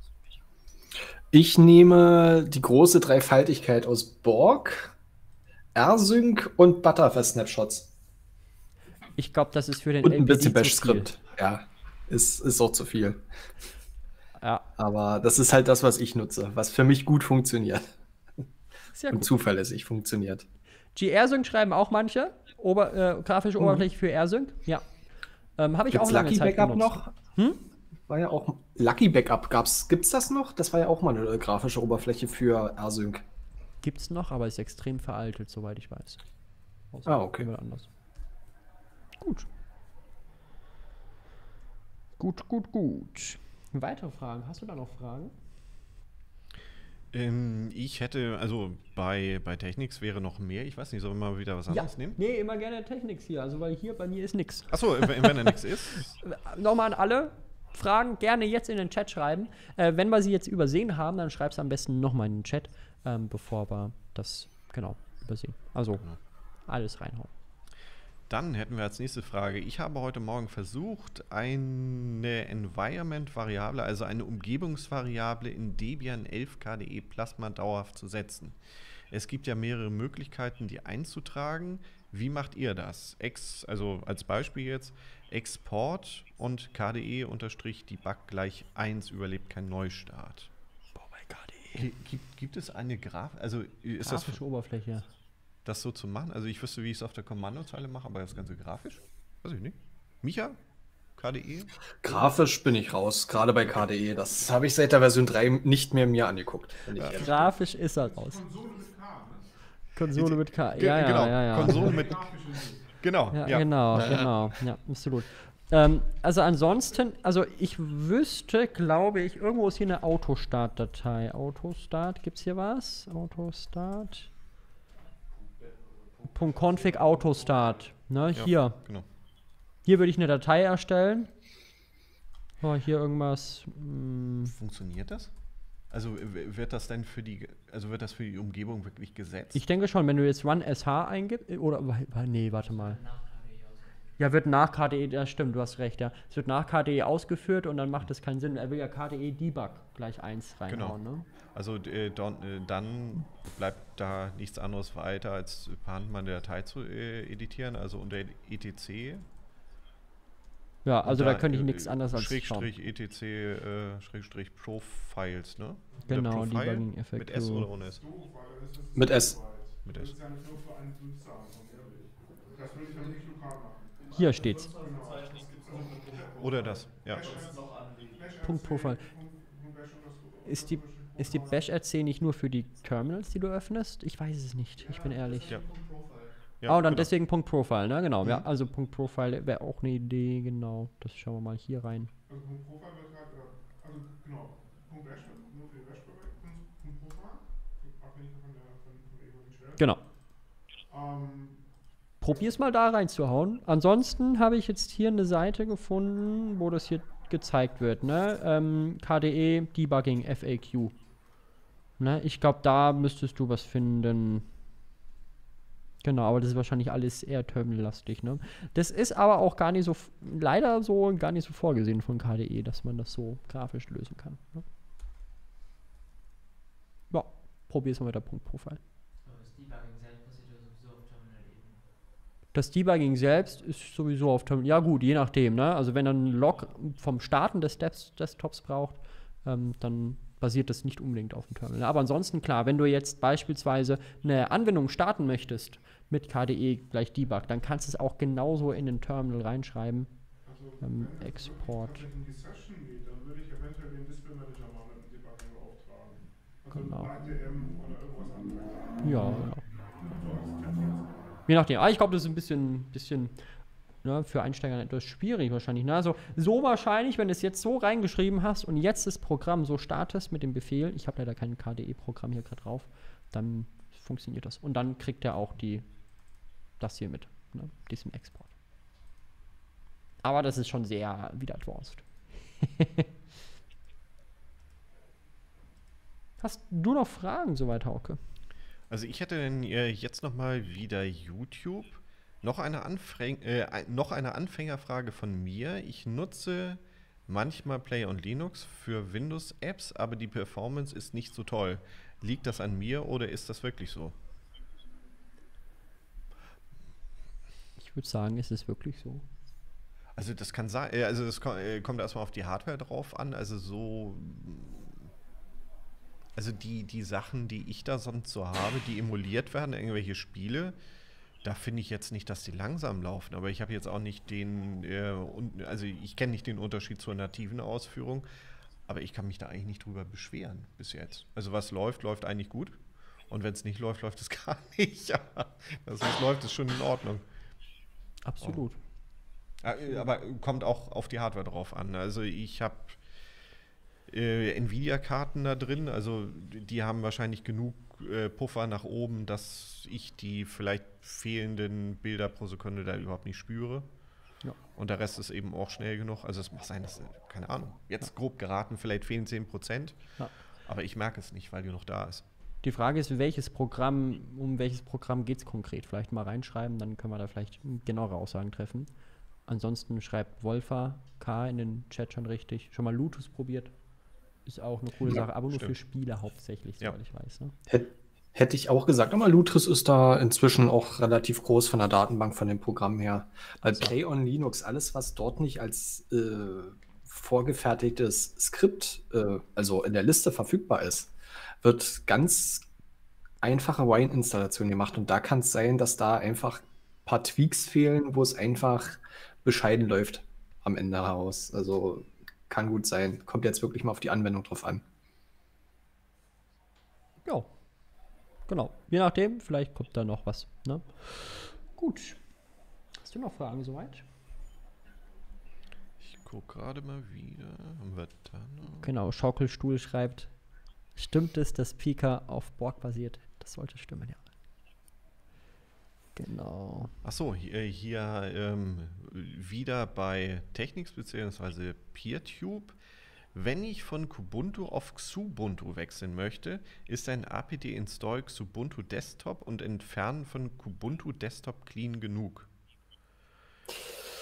Ich nehme die große Dreifaltigkeit aus Borg, rsync und Butterfly-Snapshots. Ich glaube, das ist für den Und ein L P D bisschen zu Bash-Skript. Ja, ist, ist auch zu viel. Ja, Aber das ist halt das, was ich nutze, was für mich gut funktioniert sehr und gut. zuverlässig funktioniert. G-rsync schreiben auch manche. Ober, äh, grafische Mhm. Oberfläche für rsync. Ja. Ähm, Habe ich Gibt's auch lange Lucky Zeit Backup genutzt. noch? Hm? War ja auch Lucky Backup gab's. Gibt's das noch? Das war ja auch mal eine äh, grafische Oberfläche für rsync. Gibt's noch, aber ist extrem veraltet, soweit ich weiß. Außer Ah, okay. jemand anders. Gut. Gut, gut, gut. Weitere Fragen? Hast du da noch Fragen? Ähm, ich hätte, also bei, bei Technics wäre noch mehr. Ich weiß nicht, sollen wir mal wieder was anderes nehmen? Nee, immer gerne Technics hier, also weil hier bei mir ist nix. Achso, wenn, wenn da nichts ist. Nochmal an alle Fragen gerne jetzt in den Chat schreiben. Äh, wenn wir sie jetzt übersehen haben, dann schreib's am besten nochmal in den Chat, ähm, bevor wir das genau übersehen. Also alles reinhauen. Dann hätten wir als nächste Frage. Ich habe heute Morgen versucht, eine Environment-Variable, also eine Umgebungsvariable in Debian elf K D E Plasma dauerhaft zu setzen. Es gibt ja mehrere Möglichkeiten, die einzutragen. Wie macht ihr das? Ex, also als Beispiel jetzt Export und K D E-Debug gleich eins überlebt kein Neustart. Boah, bei K D E. Gibt, gibt es eine Grafik? Also ist das Grafische Oberfläche. das so zu machen? Also ich wüsste, wie ich es auf der Kommandozeile mache, aber das Ganze grafisch? Weiß ich nicht. Micha? K D E? Grafisch bin ich raus, gerade bei K D E. Das habe ich seit der Version drei nicht mehr mir angeguckt. Wenn ich ehrlich bin. Grafisch ist er raus. Konsole mit K, ne? Konsole mit K. Ge- Ja, ja, genau, ja, ja. Konsole mit. Grafische Hilfe. Genau, Ja, ja. genau, genau. Ja, absolut. Ähm, also ansonsten, also ich wüsste, glaube ich, irgendwo ist hier eine Autostart-Datei. Autostart, gibt's hier was? Autostart. .config Autostart. Ne, Ja, hier. Genau. Hier würde ich eine Datei erstellen. Oh, hier irgendwas. Mh, Funktioniert das? Also w- wird das denn für die, also wird das für die Umgebung wirklich gesetzt? ich denke schon, wenn du jetzt run sh eingibst, oder, wa- nee, warte mal. Ja, wird nach K D E, das stimmt, du hast recht, ja. Es wird nach K D E ausgeführt und dann macht es keinen Sinn. Er will ja K D E Debug gleich eins reinhauen, Genau. ne? Also äh, don, äh, dann bleibt da nichts anderes weiter, als per Hand mal eine Datei zu äh, editieren, also unter E T C. Ja, also und da könnte ich äh, nichts anderes als schauen. Schrägstrich E T C, äh, Schrägstrich Profiles, ne? Genau, Oder Profile? Debugging F A Q. Mit S oder ohne S? Doof, weil es ist Mit so S. weit. Mit Das S. ist ja nicht nur für einen Nutzer, also ehrlich. Das will ich dann nicht lokal machen. Hier steht's. Genau. Oder das, ja. Punkt Profile. Ist die, ist die Bash-R C nicht nur für die Terminals, die du öffnest? Ich weiß es nicht, ich bin ehrlich. Ja. Ja, Ah, und dann genau. deswegen Punkt Profile, ne? Genau, ja. Mhm. Also Punkt Profile wäre auch eine Idee, genau. Das schauen wir mal hier rein. Also Punkt Profile wird halt, äh, also genau, Punkt Bash wird nur für die Bash-Projekte, Punkt Profile, abhängig von der, von, von der jeweiligen Stelle. Genau. Ähm, Probier's mal da reinzuhauen. Ansonsten habe ich jetzt hier eine Seite gefunden, wo das hier gezeigt wird, ne? Ähm, K D E Debugging F A Q. Ne? Ich glaube, da müsstest du was finden. Genau, aber das ist wahrscheinlich alles eher terminallastig, ne? Das ist aber auch gar nicht so, f- leider so gar nicht so vorgesehen von K D E, dass man das so grafisch lösen kann. Ne? Ja, probier's mal mit der Punkt Profile. Das Debugging selbst passiert ja sowieso auf Terminal-Ebene. Das Debugging selbst ist sowieso auf Terminal. Ja gut, je nachdem, ne? Also wenn er einen Log vom Starten des Des- Desktops braucht, ähm, dann basiert das nicht unbedingt auf dem Terminal. Aber ansonsten klar, wenn du jetzt beispielsweise eine Anwendung starten möchtest mit K D E gleich Debug, dann kannst du es auch genauso in den Terminal reinschreiben. also Ähm, wenn es Export. wirklich tatsächlich in die Session geht, dann würde ich eventuell den Display Manager mal mit dem Debugging beauftragen. Also Genau. Light D M oder irgendwas anderes. Ja, genau. So als Tipp jetzt. Je nachdem. Aber ich glaube, das ist ein bisschen, bisschen ne, für Einsteiger etwas schwierig wahrscheinlich. Ne? Also so wahrscheinlich, wenn du es jetzt so reingeschrieben hast und jetzt das Programm so startest mit dem Befehl, ich habe leider kein K D E-Programm hier gerade drauf, dann funktioniert das. Und dann kriegt er auch die, das hier mit, ne, diesem Export. Aber das ist schon sehr wieder advanced. Hast du noch Fragen soweit, Hauke? Also ich hätte denn äh, jetzt noch mal wieder YouTube. Noch eine, Anfäng äh, ein- noch eine Anfängerfrage von mir. Ich nutze manchmal Play on Linux für Windows-Apps, aber die Performance ist nicht so toll. Liegt das an mir oder ist das wirklich so? Ich würde sagen, es ist wirklich so. Also das kann sein, äh, also es ko äh, kommt erstmal auf die Hardware drauf an. Also so, also die, die Sachen, die ich da sonst so habe, die emuliert werden, irgendwelche Spiele, da finde ich jetzt nicht, dass die langsam laufen. Aber ich habe jetzt auch nicht den, äh, un also ich kenne nicht den Unterschied zur nativen Ausführung, aber ich kann mich da eigentlich nicht drüber beschweren bis jetzt. Also was läuft, läuft eigentlich gut. Und wenn es nicht läuft, läuft es gar nicht. Aber das, was läuft, ist schon in Ordnung. Absolut. Ja, äh, aber kommt auch auf die Hardware drauf an. Also ich habe äh, Nvidia-Karten da drin, also die haben wahrscheinlich genug äh, Puffer nach oben, dass ich die vielleicht fehlenden Bilder pro Sekunde da überhaupt nicht spüre. Ja. Und der Rest ist eben auch schnell genug. Also es mag sein, dass, äh, keine Ahnung, jetzt grob geraten, vielleicht fehlen zehn Prozent, Ja. aber ich merke es nicht, weil die noch da ist. Die Frage ist, welches Programm, um welches Programm geht es konkret? Vielleicht mal reinschreiben, dann können wir da vielleicht genauere Aussagen treffen. Ansonsten schreibt Wolfa K in den Chat schon richtig. Schon mal Lutus probiert. Ist auch eine coole Ja, Sache, aber nur stimmt. für Spiele hauptsächlich, Ja. soweit ich weiß. Ne? Hätt- Hätte ich auch gesagt, aber Lutris ist da inzwischen auch relativ groß von der Datenbank, von dem Programm her. Weil Play on Linux, alles, was dort nicht als äh, vorgefertigtes Skript, äh, also in der Liste verfügbar ist, wird ganz einfache Wine-Installation gemacht. Und da kann es sein, dass da einfach ein paar Tweaks fehlen, wo es einfach bescheiden läuft am Ende heraus. Also kann gut sein. Kommt jetzt wirklich mal auf die Anwendung drauf an. Ja, genau. Je nachdem, vielleicht kommt da noch was. Ne? Gut. Hast du noch Fragen soweit? Ich gucke gerade mal wieder. Haben wir da noch? Genau, Schaukelstuhl schreibt, stimmt es, dass Pika auf Borg basiert? Das sollte stimmen, ja. Genau. Achso, hier, hier ähm, wieder bei Technics bzw. PeerTube. Wenn ich von Kubuntu auf Xubuntu wechseln möchte, ist ein apt-install Xubuntu Desktop und Entfernen von Kubuntu Desktop clean genug?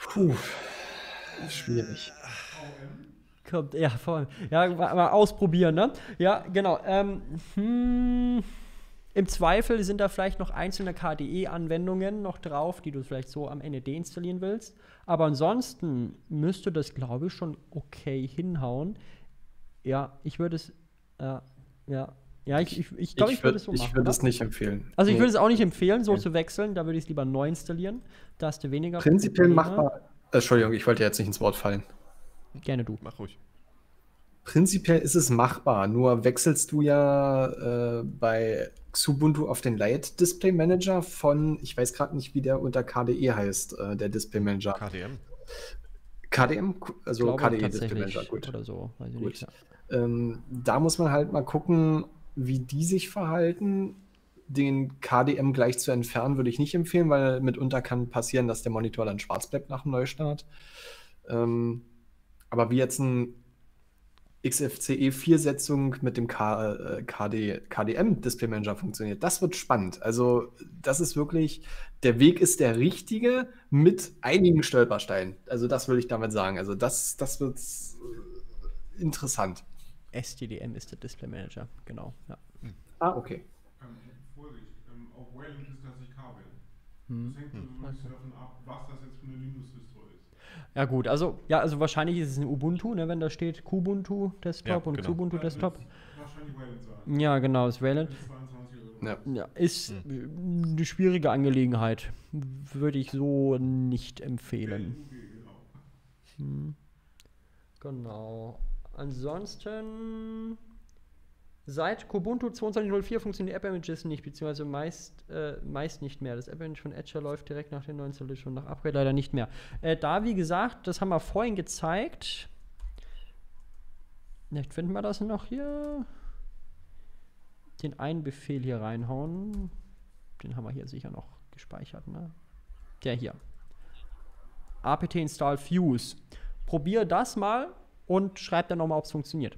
Puh, schwierig. Kommt, ja, vor allem. Ja, mal, mal ausprobieren, ne? Ja, genau. Ähm, hm, im Zweifel sind da vielleicht noch einzelne K D E-Anwendungen noch drauf, die du vielleicht so am Ende deinstallieren willst. Aber ansonsten müsste das, glaube ich, schon okay hinhauen. Ja, ich würde es, äh, ja, ja, ich, ich, ich glaube, ich, Ich würde würde es so machen. ich würd oder? es nicht empfehlen. Also ich Nee. würde es auch nicht empfehlen, so Okay. zu wechseln. Da würde ich es lieber neu installieren. Da hast du weniger Prinzipiell Probleme. machbar. Äh, Entschuldigung, ich wollte jetzt nicht ins Wort fallen. Gerne du. Mach ruhig. Prinzipiell ist es machbar, nur wechselst du ja äh, bei Xubuntu auf den Light Display Manager von, ich weiß gerade nicht, wie der unter K D E heißt, äh, der Display Manager. K D M. K D M, Ich also glaube K D E Display tatsächlich Manager, gut. oder so. Weiß ich Gut. nicht. Ja. Ähm, da muss man halt mal gucken, wie die sich verhalten. Den K D M gleich zu entfernen, würde ich nicht empfehlen, weil mitunter kann passieren, dass der Monitor dann schwarz bleibt nach dem Neustart. Ähm, aber wie jetzt ein X F C E vier Setzung mit dem K, äh, K D, K D M Display Manager funktioniert, das wird spannend. Also das ist wirklich, der Weg ist der richtige mit einigen Stolpersteinen. Also das würde ich damit sagen. Also das, das wird äh, interessant. S T D M ist der Display Manager, genau. Ja. Ah, okay. Ähm, Vorsicht, ähm, auf Wayland ist tatsächlich K-Wayland. Hm. Das hängt also so ein bisschen davon ab, was das jetzt für eine Linux-Distro ist. Ja gut, also ja, also wahrscheinlich ist es ein Ubuntu, ne, wenn da steht Kubuntu Desktop Ja, und genau. Xubuntu Ja, das Desktop. wird wahrscheinlich Wayland sein. Ja, genau, ist Wayland. Mit zweiundzwanzig Euro. Ja. Ja, ist eine schwierige Angelegenheit. Würde ich so nicht empfehlen. U B, genau. Hm. Genau. Ansonsten seit Kubuntu zweiundzwanzig Punkt null vier funktionieren App-Images nicht, beziehungsweise meist, äh, meist nicht mehr. Das App-Image von Etcher läuft direkt nach der neuen Installation, nach Upgrade leider nicht mehr. Äh, da, wie gesagt, das haben wir vorhin gezeigt. Vielleicht finden wir das noch hier. Den einen Befehl hier reinhauen. Den haben wir hier sicher noch gespeichert, ne? Der hier. apt install fuse. Probier das mal und schreib dann nochmal, ob es funktioniert.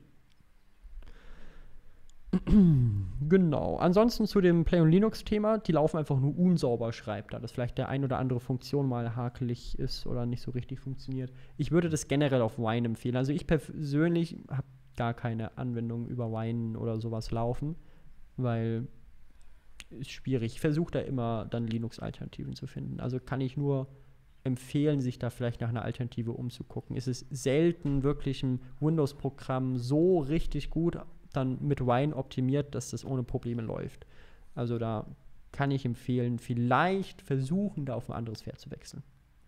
Genau. Ansonsten zu dem Play on Linux-Thema, die laufen einfach nur unsauber, schreibt da, dass vielleicht der ein oder andere Funktion mal hakelig ist oder nicht so richtig funktioniert. Ich würde das generell auf Wine empfehlen. Also ich persönlich habe gar keine Anwendung über Wine oder sowas laufen, weil ist schwierig. Ich versuche da immer dann Linux-Alternativen zu finden. Also kann ich nur empfehlen, sich da vielleicht nach einer Alternative umzugucken. Es ist selten wirklich ein Windows-Programm so richtig gut dann mit Wine optimiert, dass das ohne Probleme läuft. Also da kann ich empfehlen, vielleicht versuchen, da auf ein anderes Pferd zu wechseln.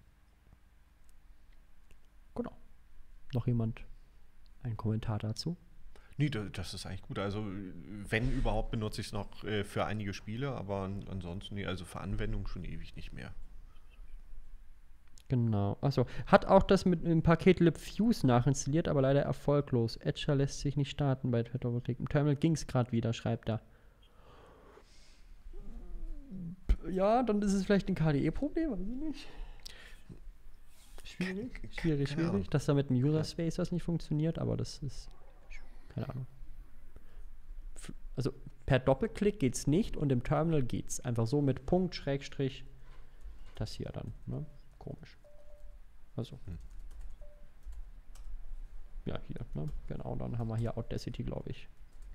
Genau. Noch jemand einen Kommentar dazu? Nee, da- das ist eigentlich gut. Also, wenn überhaupt, benutze ich es noch äh, für einige Spiele, aber an, ansonsten, nee, also für Anwendungen schon ewig nicht mehr. Genau. Achso. Hat auch das mit dem Paket libfuse nachinstalliert, aber leider erfolglos. Etcher lässt sich nicht starten bei Photovoltaik. Im Terminal ging es gerade wieder, schreibt er. Ja, dann ist es vielleicht ein K D E-Problem, weiß ich nicht. Schwierig, schwierig, Keine Ahnung. schwierig. Dass da mit dem User Space das nicht funktioniert, aber das ist, keine Ahnung. F- Also per Doppelklick geht's nicht und im Terminal geht's. Einfach so mit Punkt, Schrägstrich, das hier dann, ne? Komisch. Also. Hm. Ja, hier, ne? Genau, dann haben wir hier Audacity, glaube ich.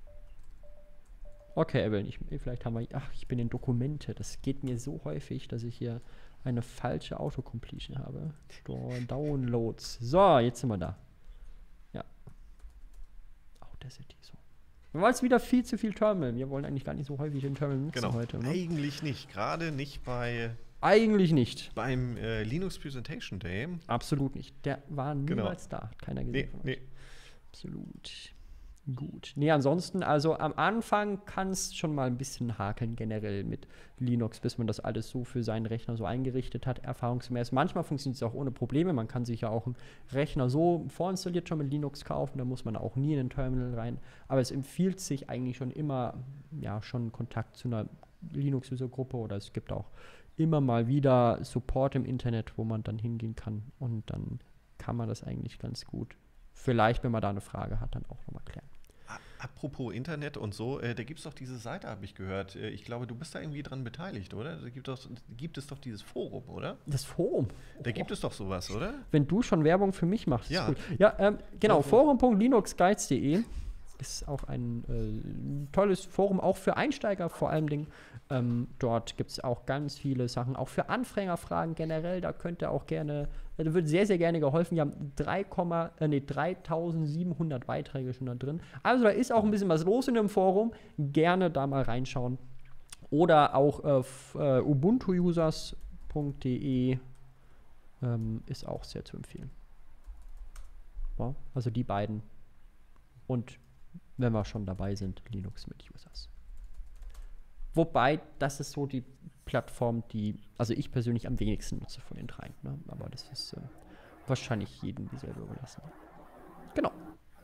Okay, Evelyn, ich, vielleicht haben wir. Ach, ich bin in Dokumente. Das geht mir so häufig, dass ich hier eine falsche Autocompletion habe. Store Downloads. So, jetzt sind wir da. Ja. Audacity, so. Wir wollen jetzt wieder viel zu viel Terminal. Wir wollen eigentlich gar nicht so häufig den Terminal nutzen Genau. heute. Ne? Eigentlich nicht. Gerade nicht bei Eigentlich nicht. beim äh, Linux Presentation Day. Absolut nicht. Der war niemals da. Hat keiner gesehen Nee, von uns. nee. Absolut. Gut. Nee, ansonsten, also am Anfang kann es schon mal ein bisschen hakeln generell mit Linux, bis man das alles so für seinen Rechner so eingerichtet hat, erfahrungsgemäß. Manchmal funktioniert es auch ohne Probleme. Man kann sich ja auch einen Rechner so vorinstalliert schon mit Linux kaufen, da muss man auch nie in den Terminal rein. Aber es empfiehlt sich eigentlich schon immer, ja, schon Kontakt zu einer Linux-User-Gruppe oder es gibt auch immer mal wieder Support im Internet, wo man dann hingehen kann und dann kann man das eigentlich ganz gut. Vielleicht, wenn man da eine Frage hat, dann auch nochmal klären. Apropos Internet und so, äh, da gibt es doch diese Seite, habe ich gehört. Äh, ich glaube, du bist da irgendwie dran beteiligt, oder? Da gibt, doch, gibt es doch dieses Forum, oder? Das Forum. Da gibt es doch sowas, oder? Wenn du schon Werbung für mich machst, ist Ja. gut. Ja, ähm, genau, Forum. forum punkt linux guides punkt de ist auch ein äh, tolles Forum, auch für Einsteiger vor allem Dingen. Ähm, dort gibt es auch ganz viele Sachen, auch für Anfängerfragen generell, da könnt ihr auch gerne, äh, da wird sehr, sehr gerne geholfen. Wir haben drei, äh, nee, dreitausendsiebenhundert Beiträge schon da drin. Also da ist auch ein bisschen was los in dem Forum. Gerne da mal reinschauen. Oder auch auf äh, ubuntu users punkt de ähm, ist auch sehr zu empfehlen. Ja, also die beiden. Und wenn wir schon dabei sind, Linux mit Users. Wobei, das ist so die Plattform, die, also ich persönlich am wenigsten nutze von den dreien. Ne? Aber das ist äh, wahrscheinlich jedem dieselbe überlassen. Genau.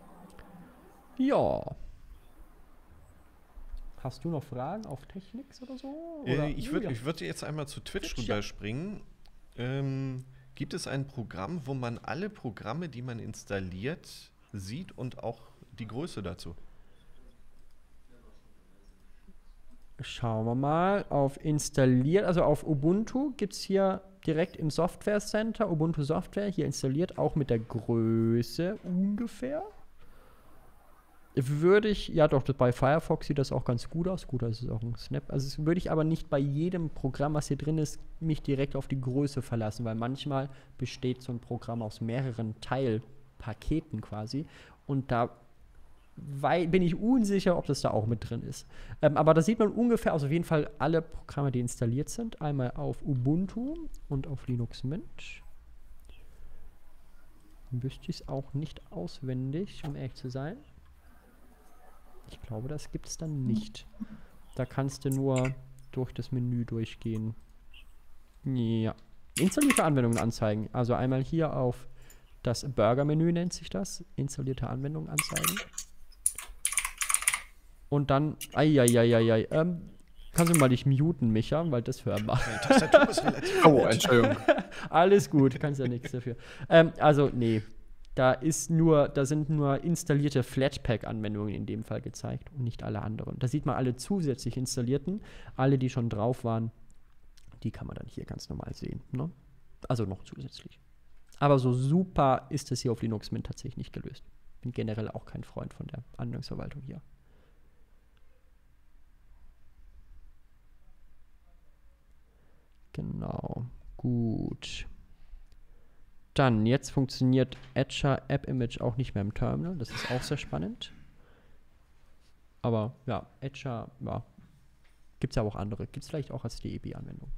Ja. Hast du noch Fragen auf Technics oder so? Oder? Äh, ich würde ja. ich würd jetzt einmal zu Twitch Twitch, ja. rüberspringen. Ähm, gibt es ein Programm, wo man alle Programme, die man installiert, sieht und auch die Größe dazu? Schauen wir mal auf installiert, also auf Ubuntu gibt es hier direkt im Software Center Ubuntu Software, hier installiert, auch mit der Größe ungefähr. Würde ich, ja doch, bei Firefox sieht das auch ganz gut aus. Gut, das ist auch ein Snap. Also das würde ich aber nicht bei jedem Programm, was hier drin ist, mich direkt auf die Größe verlassen, weil manchmal besteht so ein Programm aus mehreren Teilpaketen quasi und da weil, bin ich unsicher, ob das da auch mit drin ist. Ähm, aber da sieht man ungefähr, also auf jeden Fall alle Programme, die installiert sind. Einmal auf Ubuntu und auf Linux Mint. Wüsste ich es auch nicht auswendig, um ehrlich zu sein. Ich glaube, das gibt es dann nicht. Da kannst du nur durch das Menü durchgehen. Ja. Installierte Anwendungen anzeigen. Also einmal hier auf das Burger-Menü nennt sich das. Installierte Anwendungen anzeigen. Und dann, eieieiei, ähm, kannst du mal dich muten, Micha, weil das hören wir. Die Tastatur ist relativ Oh, Entschuldigung. Alles gut, kannst ja nichts dafür. Ähm, also, nee, da ist nur, da sind nur installierte Flatpak-Anwendungen in dem Fall gezeigt und nicht alle anderen. Da sieht man alle zusätzlich installierten, alle, die schon drauf waren, die kann man dann hier ganz normal sehen, ne? Also noch zusätzlich. Aber so super ist es hier auf Linux Mint tatsächlich nicht gelöst. Bin generell auch kein Freund von der Anwendungsverwaltung hier. Genau, gut. Dann, jetzt funktioniert Etcher App Image auch nicht mehr im Terminal. Das ist auch sehr spannend. Aber ja, Etcher, ja, gibt es ja auch andere. Gibt es vielleicht auch als D E B-Anwendung.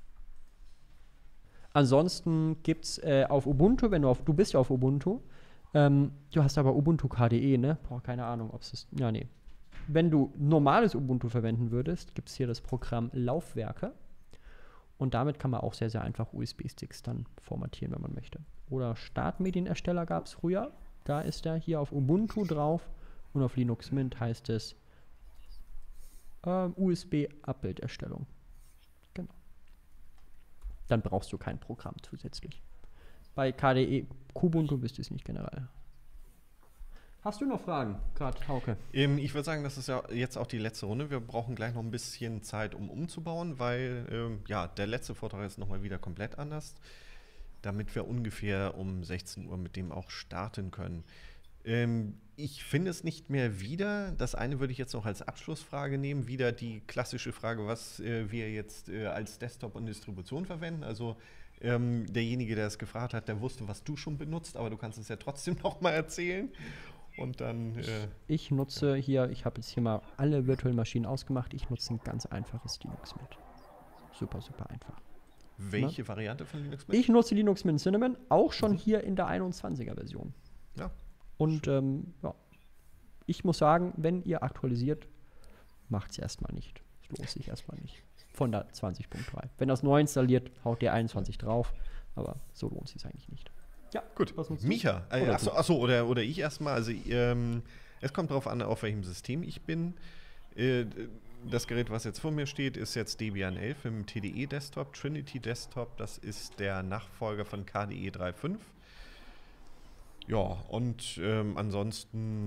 Ansonsten gibt es äh, auf Ubuntu, wenn du auf, du bist ja auf Ubuntu, ähm, du hast aber Ubuntu K D E, ne? Boah, keine Ahnung, ob es ist, ja, nee. Wenn du normales Ubuntu verwenden würdest, gibt es hier das Programm Laufwerke. Und damit kann man auch sehr, sehr einfach U S B-Sticks dann formatieren, wenn man möchte. Oder Startmedienersteller gab es früher. Da ist er hier auf Ubuntu drauf. Und auf Linux Mint heißt es äh, U S B-Abbilderstellung. Genau. Dann brauchst du kein Programm zusätzlich. Bei K D E, Kubuntu bist du es nicht generell. Hast du noch Fragen, gerade Hauke? Ähm, ich würde sagen, das ist ja jetzt auch die letzte Runde. Wir brauchen gleich noch ein bisschen Zeit, um umzubauen, weil ähm, ja, der letzte Vortrag ist nochmal wieder komplett anders, damit wir ungefähr um sechzehn Uhr mit dem auch starten können. Ähm, ich finde es nicht mehr wieder. Das eine würde ich jetzt noch als Abschlussfrage nehmen. Wieder die klassische Frage, was äh, wir jetzt äh, als Desktop und Distribution verwenden. Also ähm, derjenige, der es gefragt hat, der wusste, was du schon benutzt, aber du kannst es ja trotzdem noch mal erzählen. Und dann. Äh, ich nutze hier, ich habe jetzt hier mal alle virtuellen Maschinen ausgemacht. Ich nutze ein ganz einfaches Linux Mint. Super, super einfach. welche Na? Variante von Linux Mint? Ich nutze Linux Mint Cinnamon, auch schon mhm. hier in der einundzwanziger Version. Ja. Und ähm, ja, ich muss sagen, wenn ihr aktualisiert, macht es erstmal nicht. Es lohnt sich erstmal nicht. Von der zwanzig Punkt drei. Wenn das neu installiert, haut der einundzwanzig drauf. Aber so lohnt es sich eigentlich nicht. Ja, gut. Micha, äh, oder, achso, achso, oder, oder ich erstmal. Also, ähm, es kommt darauf an, auf welchem System ich bin. Äh, das Gerät, was jetzt vor mir steht, ist jetzt Debian elf im T D E-Desktop, Trinity Desktop. Das ist der Nachfolger von K D E drei Punkt fünf. Ja, und ähm, ansonsten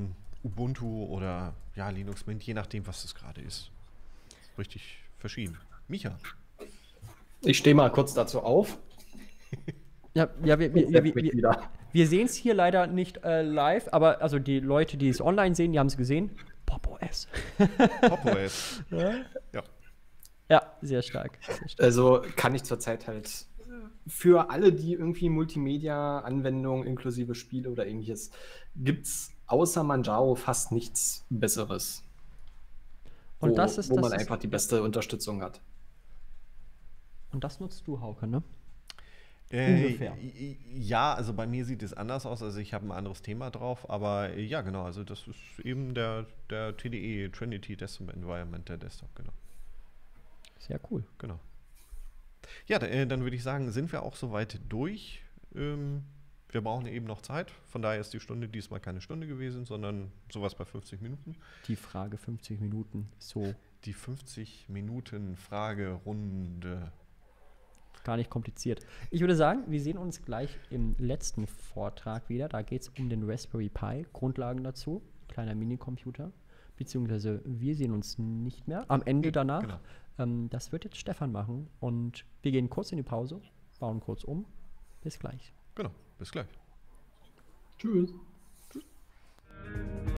Ubuntu oder ja, Linux Mint, je nachdem, was das gerade ist. Richtig verschieden. Micha. Ich stehe mal kurz dazu auf. Ja, ja wir, wir, Ich wir, setz mich wir, wieder. wir sehen es hier leider nicht äh, live, aber also die Leute, die es online sehen, die haben es gesehen. Pop O S. PopOS. Ja? Ja. Ja, sehr stark. Sehr stark. Also kann ich zurzeit halt für alle, die irgendwie Multimedia-Anwendungen inklusive Spiele oder ähnliches, gibt es außer Manjaro fast nichts Besseres. Und wo, das ist wo das man ist, einfach die beste Unterstützung hat. Und das nutzt du, Hauke, ne? Äh, Ungefähr. Ja, also bei mir sieht es anders aus. Also ich habe ein anderes Thema drauf, aber äh, ja, genau. Also das ist eben der, der T D E, Trinity Desktop Environment, der Desktop, genau. Sehr cool. genau. Ja, da, äh, dann würde ich sagen, sind wir auch soweit durch. Ähm, wir brauchen eben noch Zeit. Von daher ist die Stunde diesmal keine Stunde gewesen, sondern sowas bei fünfzig Minuten. Die Frage fünfzig Minuten, so Die fünfzig Minuten Fragerunde. gar nicht kompliziert. Ich würde sagen, wir sehen uns gleich im letzten Vortrag wieder. Da geht es um den Raspberry Pi, Grundlagen dazu, kleiner Minicomputer. Beziehungsweise wir sehen uns nicht mehr. Am Ende danach. Genau. Ähm, das wird jetzt Stefan machen. Und wir gehen kurz in die Pause, bauen kurz um. Bis gleich. Genau, bis gleich. Tschüss.